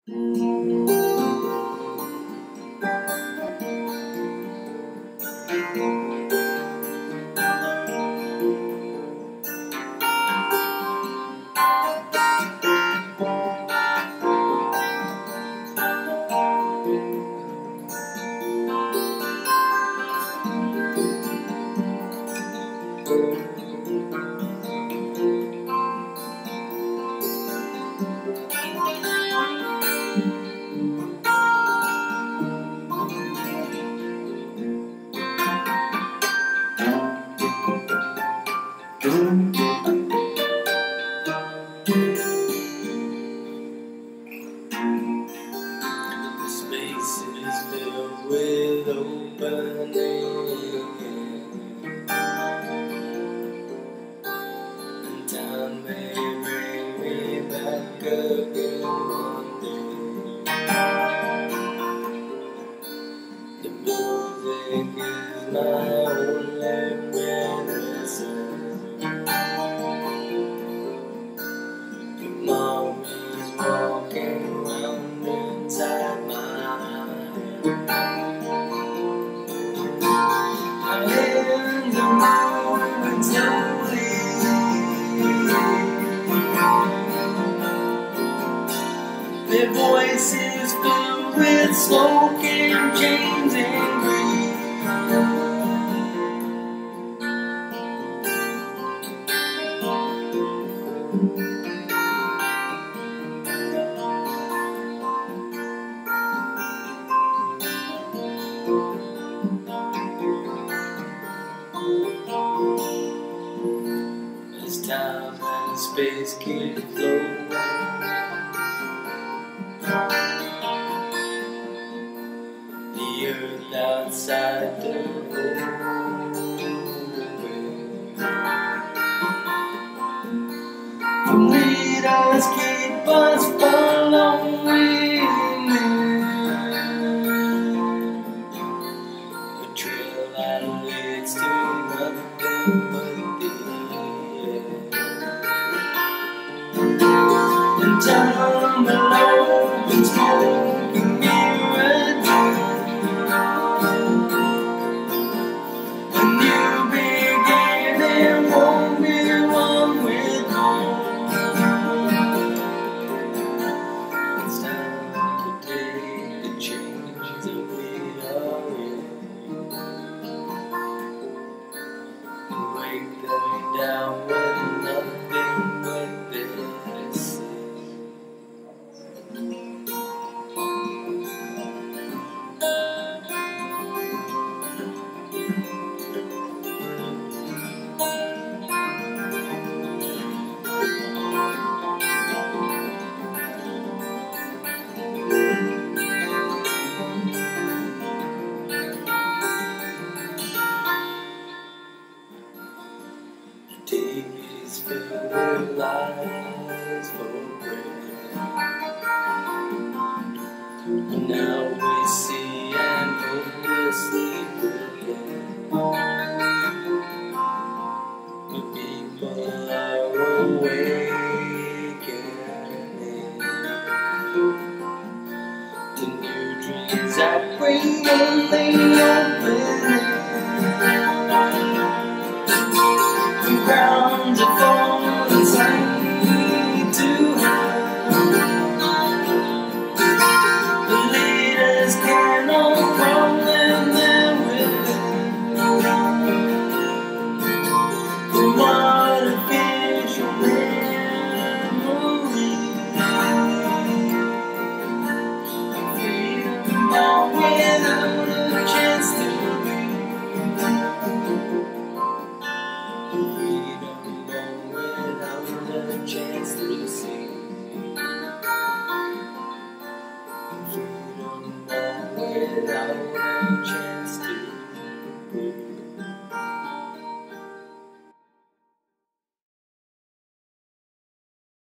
Space is filled with opening, and time may bring me back again one day. The music is my only medicine. Your mom is walking around inside my head. My hands are moving slowly. Their voices filled with smoke and chains and greed. As time and space keep flowing, the earth outside the doorway. The leaders keep us following. A trail that leads to nothing but the end. And down below, it's smoking nearer. A new beginning won't be one with home. It's time to take the change that we are in, and wake them down with nothing but this. TV's filled with lies for bread. Now we see and hopelessly forget. The people are awakening to new dreams that bring only opening. Grounds of thorns and signs to hell. The leaders cannot come and they're within. From artificial memory, freedom born without a chance to chance to see. Freedom without a chance.